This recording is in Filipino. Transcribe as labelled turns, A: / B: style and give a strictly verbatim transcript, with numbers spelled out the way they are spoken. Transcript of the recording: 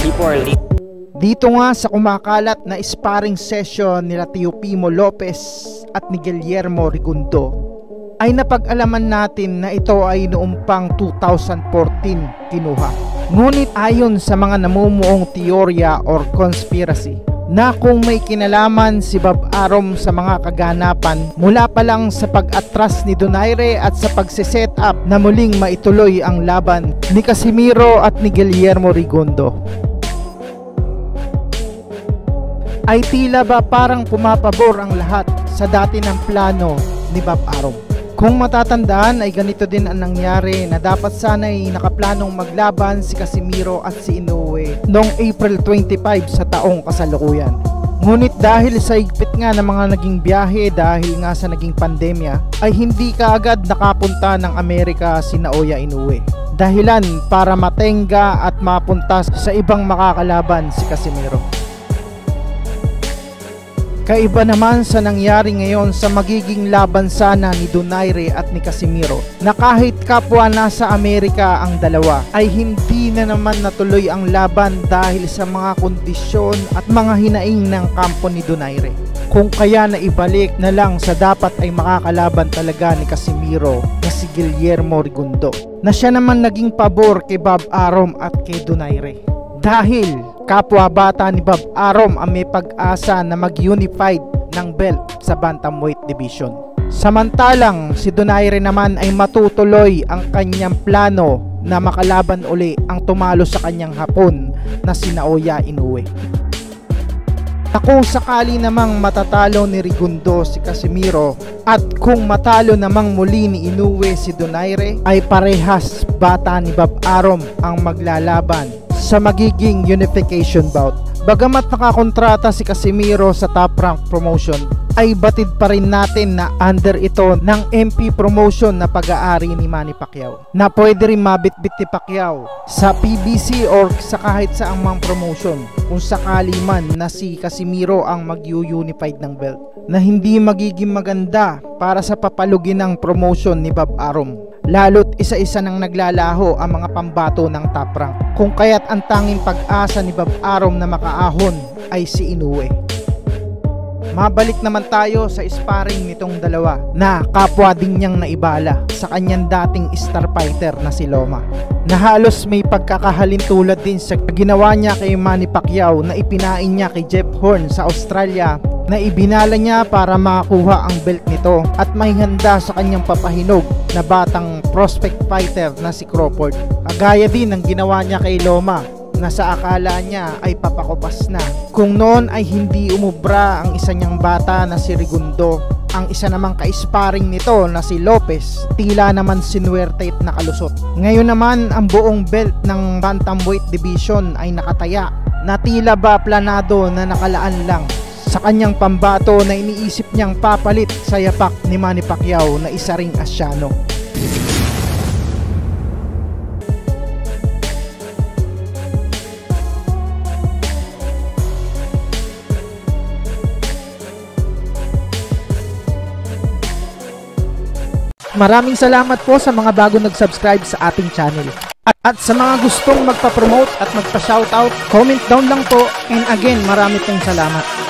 A: people are leaving.
B: Dito nga sa kumakalat na sparring session nila Teofimo Lopez at ni Guillermo Rigundo ay napag-alaman natin na ito ay noong pang two thousand fourteen kinuha. Ngunit ayon sa mga namumuong teorya or conspiracy na kung may kinalaman si Bob Arum sa mga kaganapan mula pa lang sa pag-atras ni Donaire at sa pagsiset up na muling maituloy ang laban ni Casimiro at ni Guillermo Rigundo, ay tila ba parang pumapabor ang lahat sa dati ng plano ni Bob Arum. Kung matatandaan ay ganito din ang nangyari na dapat sana'y nakaplanong maglaban si Casimiro at si Inoue noong April twenty-five sa taong kasalukuyan. Ngunit dahil sa higpit nga ng mga naging biyahe dahil nga sa naging pandemya ay hindi kaagad nakapunta ng Amerika si Naoya Inoue. Dahilan para matenga at mapunta sa ibang makakalaban si Casimiro. Kaiba naman sa nangyari ngayon sa magiging laban sana ni Donaire at ni Casimiro na kahit kapwa nasa Amerika ang dalawa ay hindi na naman natuloy ang laban dahil sa mga kondisyon at mga hinaing ng kampo ni Donaire. Kung kaya na ibalik na lang sa dapat ay makakalaban talaga ni Casimiro na si Guillermo Rigundo na siya naman naging pabor kay Bob Arum at kay Donaire. Dahil kapwa bata ni Bob Arum ang may pag-asa na mag-unified ng belt sa Bantamweight Division. Samantalang si Donaire naman ay matutuloy ang kanyang plano na makalaban uli ang tumalo sa kanyang hapon na si Naoya Inoue. Kung sakali namang matatalo ni Rigundo si Casimiro at kung matalo namang muli ni Inoue si Donaire ay parehas bata ni Bob Arum ang maglalaban sa magiging unification bout. Bagamat nakakontrata si Casimiro sa Top Rank Promotion ay batid pa rin natin na under ito ng M P Promotion na pag-aari ni Manny Pacquiao na pwede rin mabitbit ni Pacquiao sa P B C or sa kahit saang mang promotion kung sakali man na si Casimiro ang mag-unified ng belt, na hindi magiging maganda para sa papalugin ng promotion ni Bob Arum, lalo't isa-isa nang naglalaho ang mga pambato ng Top Rank, kung kaya't ang tanging pag-asa ni Bob Arum na makaahon ay si Inoue. Mabalik naman tayo sa sparring nitong dalawa na kapwa din niyang naibala sa kanyang dating star fighter na si Loma, na halos may pagkakahalin tulad din sa ginawa niya kay Manny Pacquiao na ipinain niya kay Jeff Horn sa Australia, na ibinala niya para makakuha ang belt nito at may handa sa kanyang papahinog na batang prospect fighter na si Crawford. Agaya din ang ginawa niya kay Loma na sa akala niya ay papakupas na kung noon ay hindi umubra ang isa niyang bata na si Rigundo. Ang isa namang ka-sparring nito na si Lopez tila naman sinuwerte at nakalusot. Ngayon naman ang buong belt ng Bantamweight Division ay nakataya na tila ba planado na nakalaan lang sa kanyang pambato na iniisip niyang papalit sa yapak ni Manny Pacquiao na isa ring Asyano. Maraming salamat po sa mga bago nag-subscribe sa ating channel. At, at sa mga gustong magpa-promote at magpa-shoutout, comment down lang po. And again, marami pong salamat.